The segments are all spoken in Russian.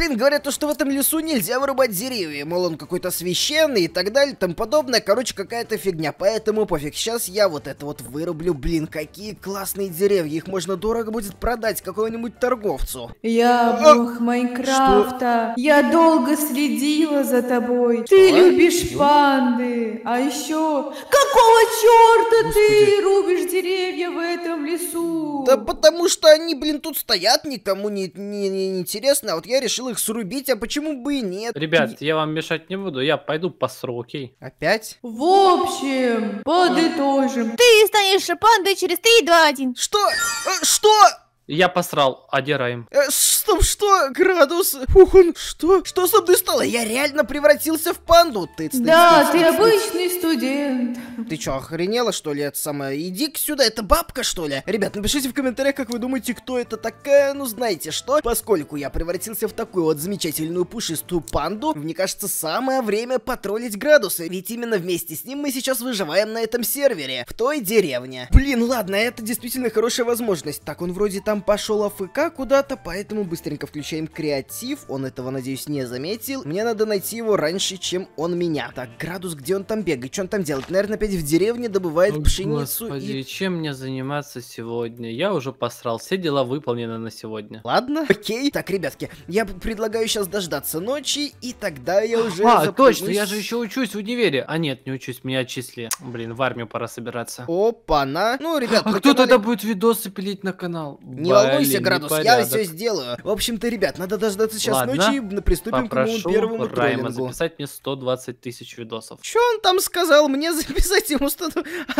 блин, говорят, то, что в этом лесу нельзя вырубать деревья, мол, он какой-то священный и так далее, там подобное, короче, какая-то фигня, поэтому пофиг, сейчас я вот это вот вырублю, блин, какие классные деревья, их можно дорого будет продать какому-нибудь торговцу. Я бог Майнкрафта, я долго следила за тобой, ты любишь панды, а еще, какого черта ты рубишь деревья в этом лесу? Да потому что они, блин, тут стоят, никому не интересно, а вот я решил их срубить, а почему бы и нет? Ребят, я вам мешать не буду, я пойду посру, окей? Опять? В общем, подытожим. Ты станешь пандой через 3, 2, 1. Что? Что? Я посрал, одираем. Стоп, что? Градус? Ух, он, что? Что со мной стало? Я реально превратился в панду. Ты обычный студент. Ты чё, охренела, что ли? Это самое, иди-ка сюда, это бабка, что ли? Ребят, напишите в комментариях, как вы думаете, кто это такая. Ну, знаете что? Поскольку я превратился в такую вот замечательную пушистую панду, мне кажется, самое время потроллить Градуса. Ведь именно вместе с ним мы сейчас выживаем на этом сервере, в той деревне. Блин, ладно, это действительно хорошая возможность. Так, он вроде там пошел АФК куда-то, поэтому быстренько включаем креатив. Он этого, надеюсь, не заметил. Мне надо найти его раньше, чем он меня. Так, Градус, где он там бегает? Что он там делает? Наверное, опять в деревне добывает пшеницу. Господи, чем мне заниматься сегодня? Я уже посрал, все дела выполнены на сегодня. Ладно, окей. Так, ребятки, я предлагаю сейчас дождаться ночи, и тогда я уже точно, я же еще учусь в универе. А нет, не учусь, меня отчислили. Блин, в армию пора собираться. Опа-на. Ну, ребят, кто тогда будет видосы пилить на канал? Не волнуйся, Градус, я все сделаю. В общем-то, ребят, надо дождаться сейчас ночи, и приступим к моему первому троллингу. Записать мне 120 тысяч видосов. Что он там сказал? Мне записать ему 100...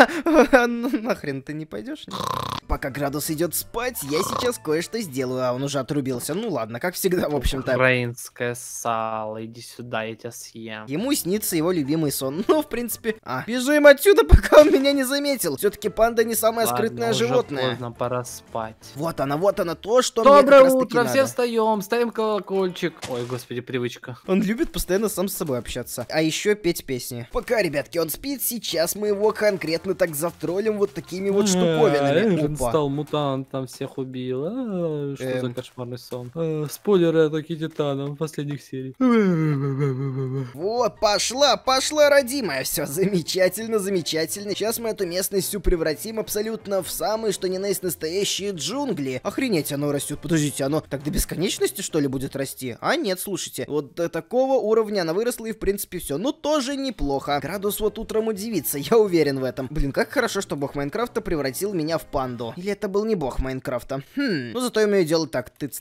Нахрен ты не пойдешь? Пока Градус идет спать, я сейчас кое-что сделаю, а он уже отрубился. Ну ладно, как всегда, в общем-то. Украинское сало, иди сюда, я тебя съем. Ему снится его любимый сон. Ну, в принципе... бежим отсюда, пока он меня не заметил. Все-таки панда не самое скрытное животное. Уже поздно, пора спать. Вот она, то, что мне как раз таки утро, надо. все встаем, ставим колокольчик. Ой, господи, привычка. Он любит постоянно сам с собой общаться. А еще петь песни. Пока, ребятки, он спит, сейчас мы его конкретно так затроллим вот такими вот штуковинами. Он стал мутантом, всех убил. Что за кошмарный сон. Спойлеры атаки титаном последних серий. Вот, пошла, родимая. Все, замечательно. Сейчас мы эту местность всю превратим абсолютно в самые, что ни на есть, настоящие джунгли. Охренеть, оно растет. Подождите, оно так до бесконечности, что ли, будет расти? А нет, слушайте, вот до такого уровня она выросла, и в принципе все. Ну, тоже неплохо. Градус вот утром удивится, я уверен в этом. Блин, как хорошо, что бог Майнкрафта превратил меня в панду. Или это был не бог Майнкрафта? Ну, зато я умею делать так. Тыц.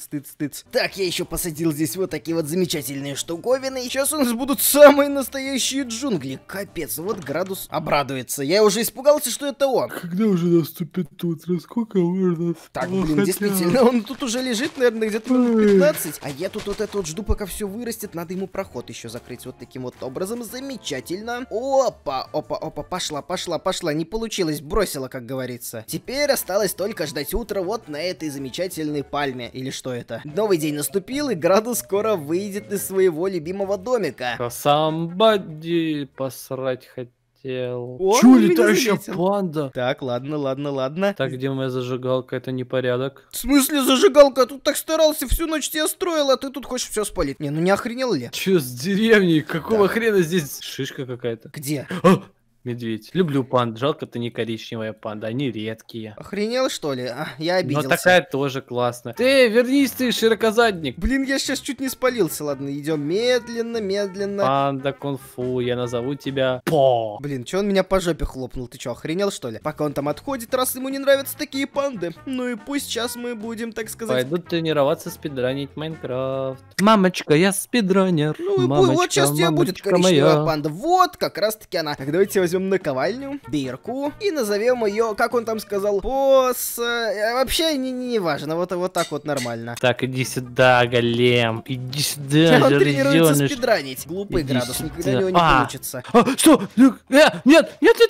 Так, я еще посадил здесь вот такие вот замечательные штуковины. И сейчас у нас будут самые настоящие джунгли. Капец, вот Градус обрадуется. Я уже испугался, что это он. Когда уже наступит утро? Сколько можно? Так, блин, действительно, он тут уже лежит, наверное, где-то минут 15. А я тут вот это вот жду, пока все вырастет. Надо ему проход еще закрыть вот таким вот образом. Замечательно. Опа. Пошла. Не получилось, бросила, как говорится. Теперь осталось только ждать утра вот на этой замечательной пальме. Или что это? Новый день наступил, и Градус скоро выйдет из своего любимого домика. Somebody посрать хотел. Чё, летающая панда? Так, ладно. Так, где моя зажигалка? Это непорядок. В смысле зажигалка? Тут так старался, всю ночь тебя строил, а ты тут хочешь все спалить. Не, ну не охренел ли? Чё с деревней? Какого хрена здесь шишка какая-то? Где? Медведь. Люблю панд. Жалко, ты не коричневая панда. Они редкие. Охренел, что ли? Я обиделся. Но такая тоже классная. Ты вернись, ты широкозадник. Блин, я сейчас чуть не спалился. Ладно, идем медленно. Панда кунг-фу, я назову тебя По. Блин, че он меня по жопе хлопнул? Ты че, охренел, что ли? Пока он там отходит, раз ему не нравятся такие панды. Ну и пусть сейчас мы будем, так сказать... Пойду тренироваться спидранить Майнкрафт. Мамочка, я спидранер. Ну мамочка, вот сейчас у тебя будет коричневая панда. Вот, как раз таки она. Так, давайте возьмем наковальню, бирку и назовем ее, как он там сказал, вообще не важно, вот так вот нормально. Так, иди сюда, голем, иди сюда, он тренируется спидранить. Глупый Градус, никогда у него не получится. Что? Нет,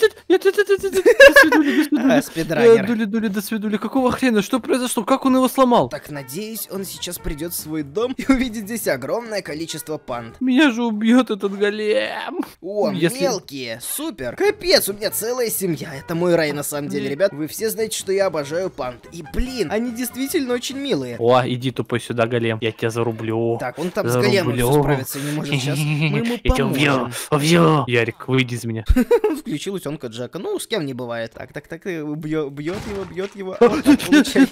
спидранер. Дули, до свидули, какого хрена, что произошло, как он его сломал? Так, надеюсь, он сейчас придет в свой дом и увидит здесь огромное количество панд. Меня же убьет этот голем. О, мелкие, супер. Спиктейтор. Капец, у меня целая семья. Это мой рай на самом деле, ребят. Вы все знаете, что я обожаю панд. И, блин, они действительно очень милые. О, иди тупой сюда, голем. Я тебя зарублю. Так, он там с големом все справиться не может. Сейчас мы ему Я тебя поможем. убью. Ярик, выйди из меня. Он включил утенка Джека. Ну, с кем не бывает. Так, бьет его. Вот так, получай.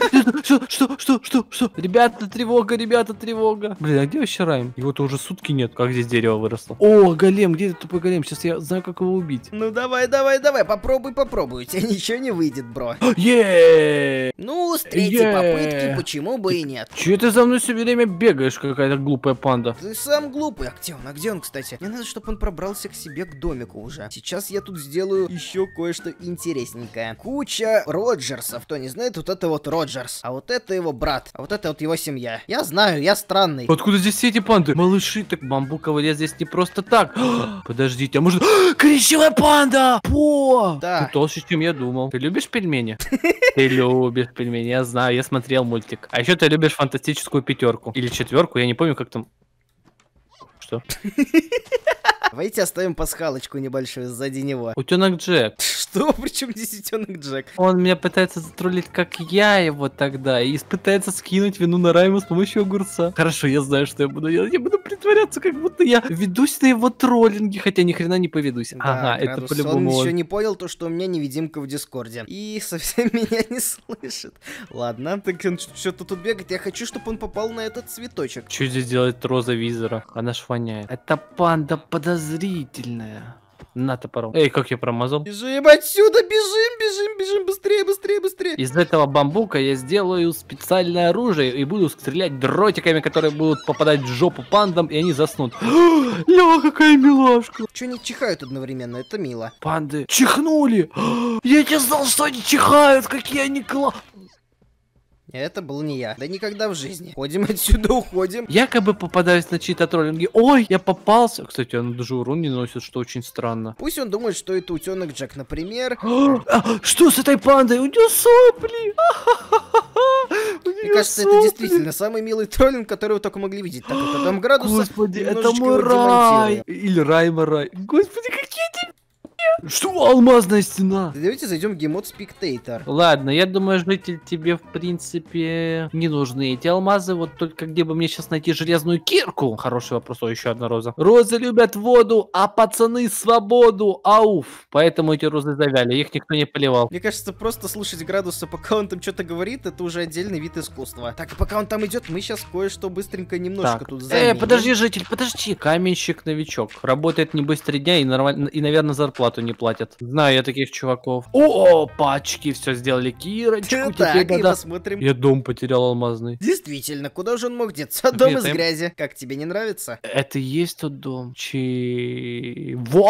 Что? Ребята, тревога. Блин, а где вообще Райм? Его-то уже сутки нет. Как здесь дерево выросло? О, голем, где этот тупой голем? Сейчас я знаю, как его убить. Ну, давай. Попробуй. У тебя ничего не выйдет, бро. Ну, с третьей попытки, почему бы и нет. Че ты за мной все время бегаешь, какая-то глупая панда? Ты сам глупый. А где он, кстати? Мне надо, чтобы он пробрался к себе к домику уже. Сейчас я тут сделаю еще кое-что интересненькое. Куча Роджерсов. Кто не знает, вот это вот Роджерс. А вот это его брат. А вот это вот его семья. Я знаю, я странный. Откуда здесь все эти панды? Малыши, так бамбуковый лес здесь не просто так. Подождите, а может... Коричневая панда! Да. Ты толще, чем я думал. Ты любишь пельмени? Ты любишь пельмени, я знаю, я смотрел мультик. А еще ты любишь фантастическую пятерку. Или четверку, я не помню, как там... Что? Давайте оставим пасхалочку небольшую сзади него. Утенок Джек. Что? Причем здесь утенок Джек? Он меня пытается затроллить, как я его тогда, и пытается скинуть вину на Райма с помощью огурца. Хорошо, я знаю, что я буду делать. Я буду притворяться, как будто я ведусь на его троллинги, хотя ни хрена не поведусь. Да, ага, это Градус, по-любому он он. еще не понял то, что у меня невидимка в Дискорде. И совсем меня не слышит. Ладно, так он что-то тут бегает. Я хочу, чтобы он попал на этот цветочек. Что здесь делает роза визора? Она ж воняет. Это панда подозрительная. На топором. Эй, как я промазал? Бежим отсюда, бежим, быстрее. Из этого бамбука я сделаю специальное оружие и буду стрелять дротиками, которые будут попадать в жопу пандам, и они заснут. Ля, какая милашка. Че они чихают одновременно? Это мило. Панды чихнули. Я не знал, что они чихают, какие они Это был не я. Да никогда в жизни. Ходим отсюда, уходим. Якобы попадаюсь на чьи-то троллинги. Ой, я попался. Кстати, он даже урон не носит, что очень странно. Пусть он думает, что это утенок Джек, например. Что с этой пандой? У нее сопли. Мне кажется, это действительно самый милый троллинг, который вы только могли видеть. Так, это там градуса. Господи, это немножечко мой его рай. демонтирую. Или Райма рай. Господи, какие эти... Что? Алмазная стена. Давайте зайдем в геймод Спиктейтор. Ладно, я думаю, житель, тебе в принципе не нужны эти алмазы. Вот только где бы мне сейчас найти железную кирку? Хороший вопрос. О, еще одна роза. Розы любят воду, а пацаны свободу. Ауф. Поэтому эти розы завяли, их никто не поливал. Мне кажется, просто слушать градуса, пока он там что-то говорит, это уже отдельный вид искусства. Так, и пока он там идет, мы сейчас кое-что быстренько немножко Так. тут заменим. Подожди, житель, подожди. Каменщик-новичок. Работает не быстро 3 дня и, наверное, зарплату не платят. Знаю я таких чуваков. О, пачки, все сделали. Кирочку, Так, теперь и надо... посмотрим. Я дом потерял алмазный. Действительно, куда же он мог деться? Дом из Где-то. грязи. Как, тебе не нравится? Это и есть тот дом. Чего?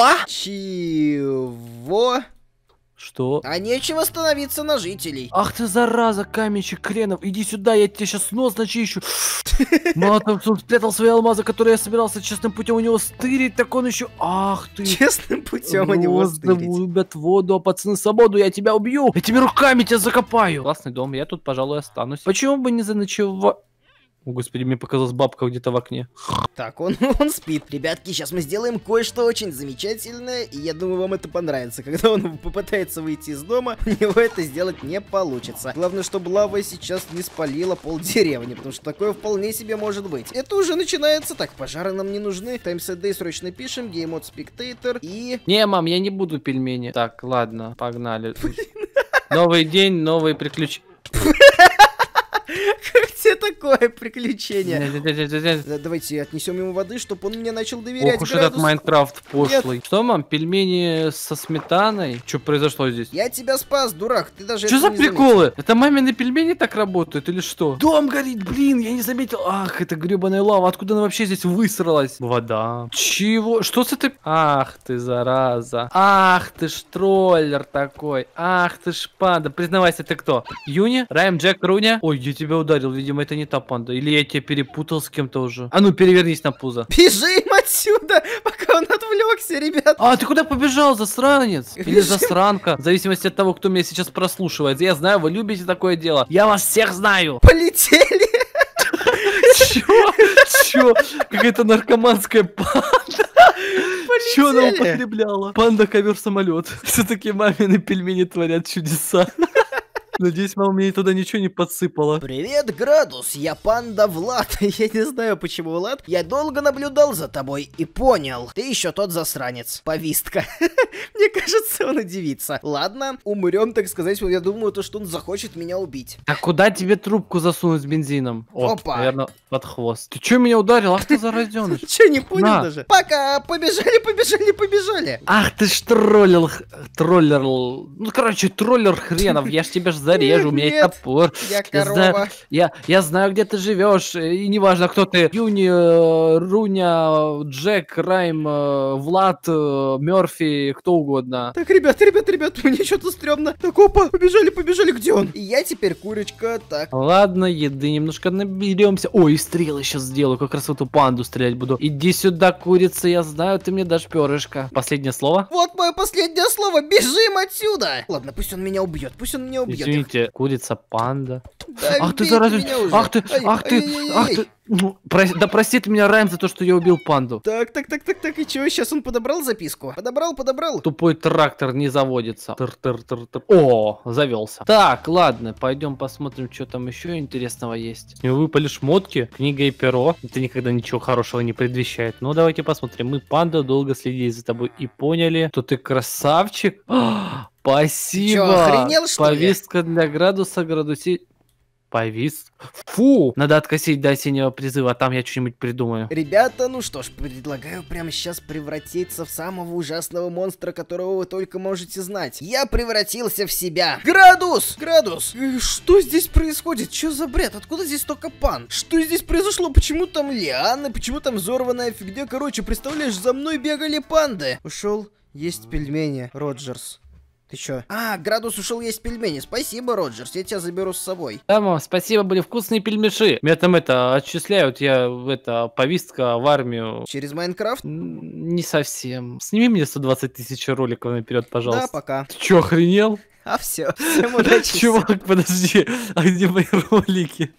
Чего? Что? А нечего становиться на жителей. Ах ты зараза, каменщик хренов, иди сюда, я тебе сейчас нос начищу. Мало того, что он спрятал свои алмазы, которые я собирался честным путем у него стырить, так он еще... Ах ты... Честным путем они его Розы стырить. любят воду, а пацаны свободу, я тебя убью. Этими руками тебя закопаю. Классный дом, я тут, пожалуй, останусь. Почему бы не заночевать? О, господи, мне показалась бабка где-то в окне. Так, он спит. Ребятки, сейчас мы сделаем кое-что очень замечательное, и я думаю, вам это понравится. Когда он попытается выйти из дома, у него это сделать не получится. Главное, чтобы лава сейчас не спалила полдеревни, потому что такое вполне себе может быть. Это уже начинается. Так, пожары нам не нужны. TimeSetDay срочно пишем, Game Mode Spectator и... Не, мам, я не буду пельмени. Так, ладно, погнали. Новый день, новые приключения. Как тебе такое приключение? Давайте отнесем ему воды, чтобы он мне начал доверять. Ох уж этот Майнкрафт пошлый. Что, мам, пельмени со сметаной? Что произошло здесь? Я тебя спас, дурак, ты даже Что этого за не заметил. приколы? Это мамины пельмени так работают или что? Дом горит, блин, я не заметил. Ах, это гребаная лава, откуда она вообще здесь высралась? Вода. Чего? Что с этой... Ах ты, зараза. Ах ты ж троллер такой. Ах ты ж панда. Признавайся, ты кто? Юни? Райм, Джек, Руня? Ой, я тебя ударил, видимо, это не та панда. Или я тебя перепутал с кем-то уже. А ну, перевернись на пузо. Бежим отсюда, пока он отвлекся, ребят. А, ты куда побежал, засранец? Или засранка? В зависимости от того, кто меня сейчас прослушивает. Я знаю, вы любите такое дело. Я вас всех знаю. Полетели. Чё? Какая-то наркоманская панда. Что она Полетели. употребляла? Панда, ковер, самолет. Все-таки мамины пельмени творят чудеса. Надеюсь, мама мне туда ничего не подсыпала. Привет, Градус, я панда Влад. Я не знаю, почему Влад. Я долго наблюдал за тобой и понял. Ты еще тот засранец. Повистка. Мне кажется, он удивится. Ладно, умрем, так сказать. Я думаю, то, что он захочет меня убить. А куда тебе трубку засунуть с бензином? О, Опа. наверное, под хвост. Ты что меня ударил? Ах ты заразёныш. Че, не понял На. даже? Пока, побежали, побежали, побежали. Ах ты ж троллер. Ну, короче, троллер хренов. Я ж тебя ж зарежу, у меня есть Нет, топор. Я знаю, корова. я знаю, где ты живешь, и неважно, кто ты. Юни, Руня, Джек, Райм, Влад, Мерфи, кто угодно. Так, ребят, мне что-то стрёмно. Так, опа, побежали, побежали, где он? И я теперь курочка, так. Ладно, еды немножко наберемся. Ой, и стрелы сейчас сделаю, как раз в эту панду стрелять буду. Иди сюда, курица, я знаю, ты мне дашь перышко. Последнее слово? Вот мое последнее слово, бежим отсюда! Ладно, пусть он меня убьет, Извините, курица, панда. Да Ах ты бейте зараза! меня уже. Ах ты! Ай, Ах ты! ай-яй-яй. Ах ты! Ну, да простит меня Райм за то, что я убил панду. Так, и чего, сейчас он подобрал записку? Подобрал. Тупой трактор не заводится. Тыр-тыр-тыр-тыр. О, завелся. Так, ладно, пойдем посмотрим, что там еще интересного есть. Мне выпали шмотки, книга и перо. Это никогда ничего хорошего не предвещает. Ну, давайте посмотрим. Мы, панда, долго следили за тобой и поняли, что ты красавчик. Спасибо. Чё, охренел, что ли? Повестка для градуса, градуси... Повис. Фу! Надо откосить до осеннего призыва, а там я что-нибудь придумаю. Ребята, ну что ж, предлагаю прямо сейчас превратиться в самого ужасного монстра, которого вы только можете знать. Я превратился в себя. Градус! Что здесь происходит? Что за бред? Откуда здесь столько пан? Что здесь произошло? Почему там лианы? Почему там взорванная фигня? Короче, представляешь, за мной бегали панды. Ушел есть пельмени, Роджерс. Ты чё? А, Градус ушел есть пельмени. Спасибо, Роджерс, я тебя заберу с собой. Да, мам, спасибо, были вкусные пельмеши. Меня там отчисляют, повестка в армию. Через Майнкрафт? Не совсем. Сними мне 120 тысяч роликов наперед, пожалуйста. Да, пока. Ты чё, охренел? А все, всем удачи. Чувак, подожди, а где мои ролики?